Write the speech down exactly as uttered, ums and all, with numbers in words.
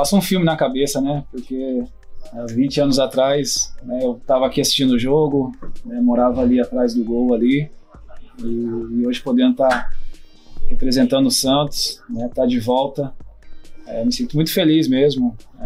passa um filme na cabeça, né? Porque há vinte anos atrás, né, eu estava aqui assistindo o jogo, né, morava ali atrás do gol ali, e, e hoje podendo estar tá representando o Santos, né, tá de volta, é, me sinto muito feliz mesmo. É,